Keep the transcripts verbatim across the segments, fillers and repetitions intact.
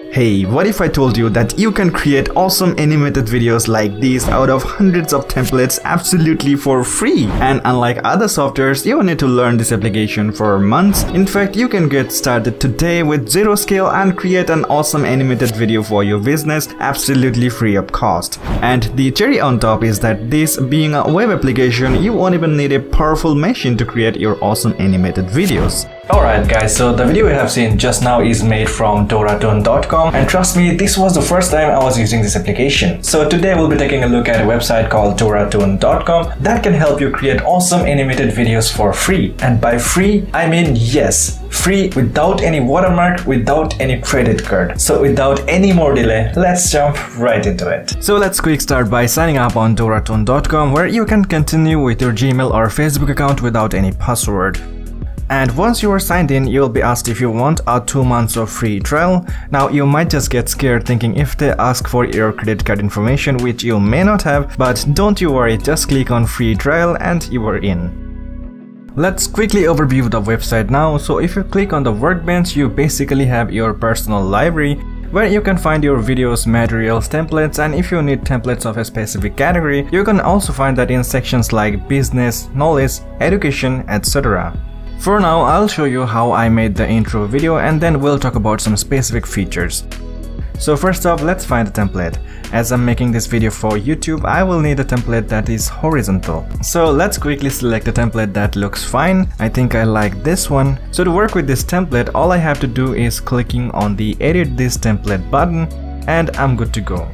Hey, what if I told you that you can create awesome animated videos like these out of hundreds of templates absolutely for free? And unlike other softwares, you need to learn this application for months. In fact, you can get started today with zero skill and create an awesome animated video for your business absolutely free of cost. And the cherry on top is that this being a web application, you won't even need a powerful machine to create your awesome animated videos. Alright guys, so the video you have seen just now is made from Doratoon dot com, and trust me, this was the first time I was using this application. So today we'll be taking a look at a website called Doratoon dot com that can help you create awesome animated videos for free. And by free, I mean yes, free without any watermark, without any credit card. So without any more delay, let's jump right into it. So let's quick start by signing up on Doratoon dot com, where you can continue with your Gmail or Facebook account without any password. And once you are signed in, you'll be asked if you want a two months of free trial. Now you might just get scared thinking if they ask for your credit card information, which you may not have, but don't you worry, just click on free trial and you are in. Let's quickly overview the website now. So if you click on the workbench, you basically have your personal library where you can find your videos, materials, templates, and if you need templates of a specific category, you can also find that in sections like business, knowledge, education, et cetera. For now, I'll show you how I made the intro video and then we'll talk about some specific features. So first off, let's find a template. As I'm making this video for YouTube, I will need a template that is horizontal. So let's quickly select a template that looks fine. I think I like this one. So to work with this template, all I have to do is clicking on the Edit This Template button and I'm good to go.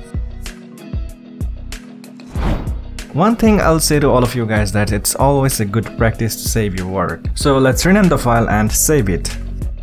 One thing I'll say to all of you guys that it's always a good practice to save your work. So let's rename the file and save it.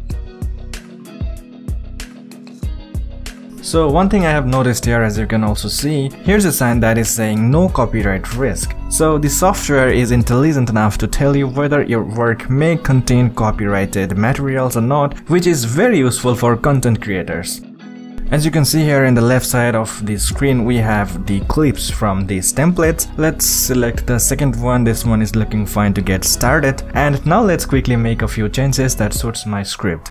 So one thing I have noticed here, as you can also see, here's a sign that is saying no copyright risk. So the software is intelligent enough to tell you whether your work may contain copyrighted materials or not, which is very useful for content creators. As you can see here in the left side of the screen, we have the clips from these templates. Let's select the second one. This one is looking fine to get started. And now let's quickly make a few changes that suits my script.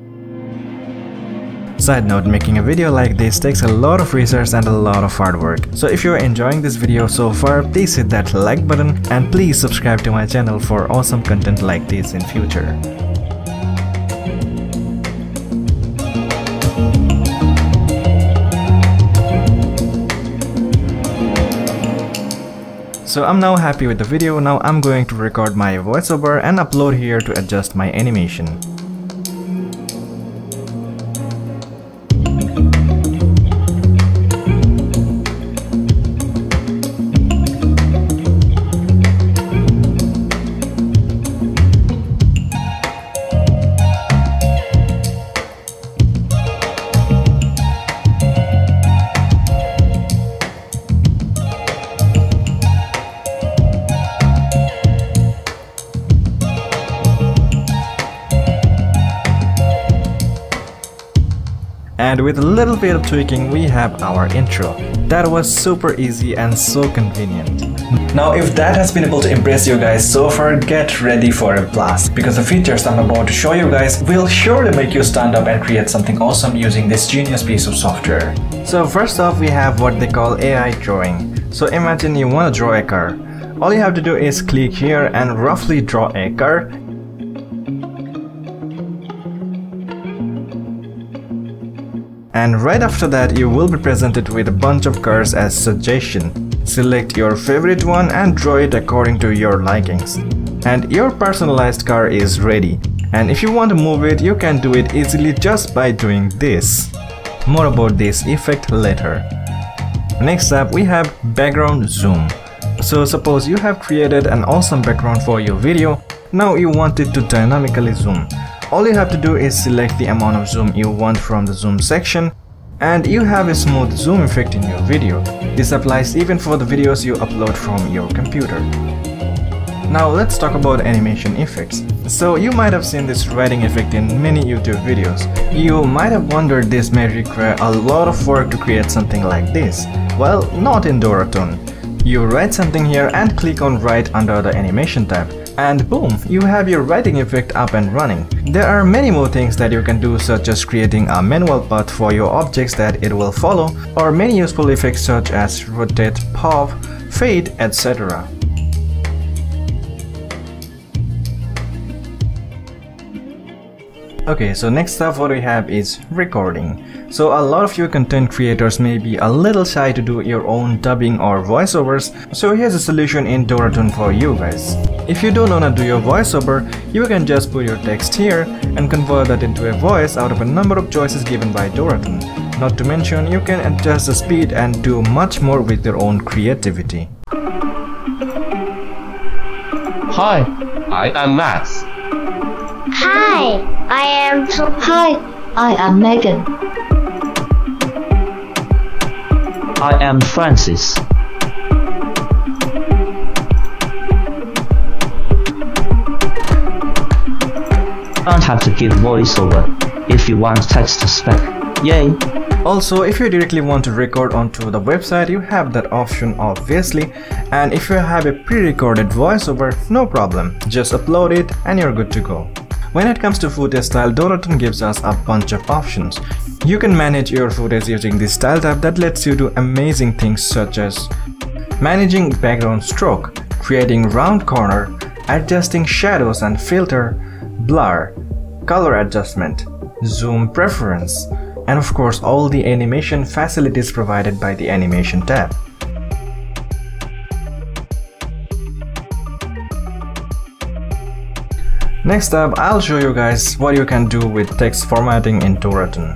Side note, making a video like this takes a lot of research and a lot of hard work. So if you're enjoying this video so far, please hit that like button and please subscribe to my channel for awesome content like this in future. So I'm now happy with the video. Now I'm going to record my voiceover and upload here to adjust my animation. And with a little bit of tweaking, we have our intro. That was super easy and so convenient. Now if that has been able to impress you guys so far, get ready for a blast, because the features I'm about to show you guys will surely make you stand up and create something awesome using this genius piece of software. So first off, we have what they call A I drawing. So imagine you want to draw a car. All you have to do is click here and roughly draw a car. And right after that, you will be presented with a bunch of cars as suggestion. Select your favorite one and draw it according to your likings. And your personalized car is ready. And if you want to move it, you can do it easily just by doing this. More about this effect later. Next up, we have background zoom. So suppose you have created an awesome background for your video. Now you want it to dynamically zoom. All you have to do is select the amount of zoom you want from the zoom section, and you have a smooth zoom effect in your video. This applies even for the videos you upload from your computer. Now let's talk about animation effects. So you might have seen this writing effect in many YouTube videos. You might have wondered this may require a lot of work to create something like this. Well, not in Doratoon. You write something here and click on write under the animation tab. And boom, you have your writing effect up and running. There are many more things that you can do, such as creating a manual path for your objects that it will follow, or many useful effects such as rotate, pop, fade, et cetera. Okay, so next up what we have is recording. So a lot of you content creators may be a little shy to do your own dubbing or voiceovers, so here's a solution in Doratoon for you guys. If you don't wanna do your voiceover, you can just put your text here and convert that into a voice out of a number of choices given by Doratoon. Not to mention, you can adjust the speed and do much more with your own creativity. Hi, I am Max. Hi, I am Hi, I am Megan. I am Francis. Don't have to give voiceover if you want text to spec. Yay! Also, if you directly want to record onto the website, you have that option obviously, and if you have a pre-recorded voiceover, no problem, just upload it and you're good to go. When it comes to footage style, Doratoon gives us a bunch of options. You can manage your footage using this style tab that lets you do amazing things such as managing background stroke, creating round corner, adjusting shadows and filter, blur, color adjustment, zoom preference, and of course all the animation facilities provided by the animation tab. Next up, I'll show you guys what you can do with text formatting in Doratoon.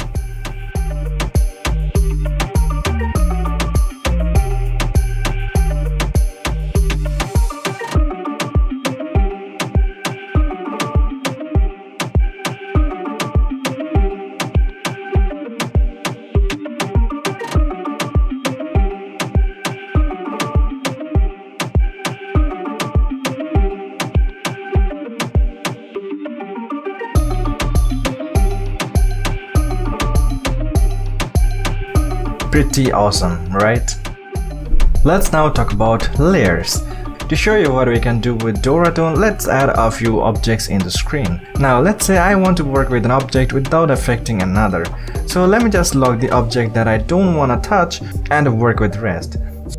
Pretty awesome, right? Let's now talk about layers. To show you what we can do with Doratoon, let's add a few objects in the screen. Now let's say I want to work with an object without affecting another. So let me just lock the object that I don't want to touch and work with the rest.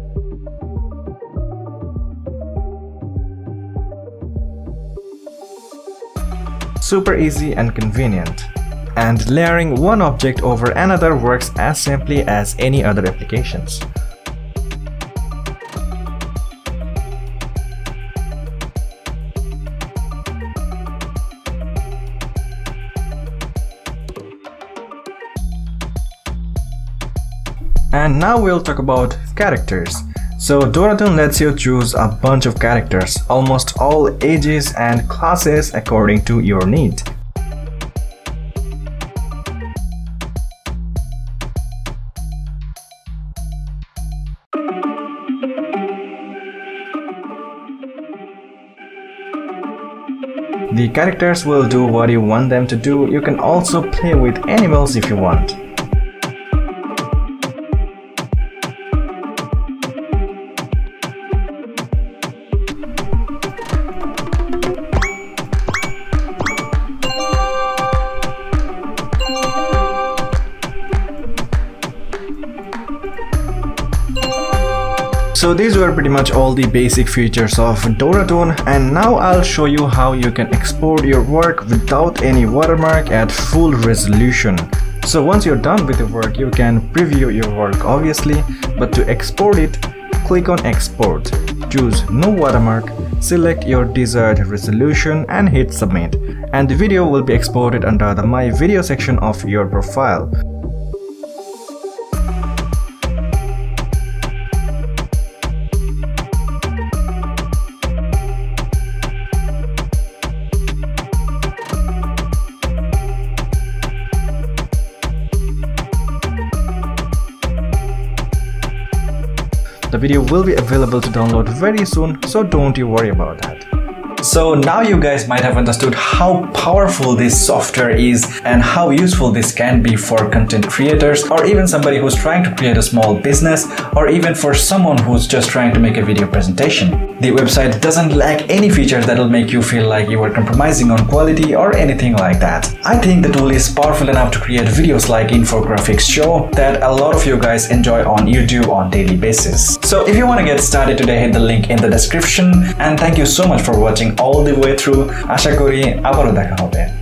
Super easy and convenient. And layering one object over another works as simply as any other applications. And now we'll talk about characters. So Doratoon lets you choose a bunch of characters, almost all ages and classes according to your need. The characters will do what you want them to do. You can also play with animals if you want. So these were pretty much all the basic features of Doratoon, and now I'll show you how you can export your work without any watermark at full resolution. So once you're done with the work, you can preview your work obviously, but to export it, click on export, choose no watermark, select your desired resolution and hit submit, and the video will be exported under the my video section of your profile. The video will be available to download very soon, so don't you worry about that. So now you guys might have understood how powerful this software is and how useful this can be for content creators, or even somebody who's trying to create a small business, or even for someone who's just trying to make a video presentation. The website doesn't lack any features that will make you feel like you are compromising on quality or anything like that. I think the tool is powerful enough to create videos like infographics show that a lot of you guys enjoy on YouTube on daily basis. So if you want to get started today, hit the link in the description, and thank you so much for watching all the way through. Asha kori abaro dekha hobe.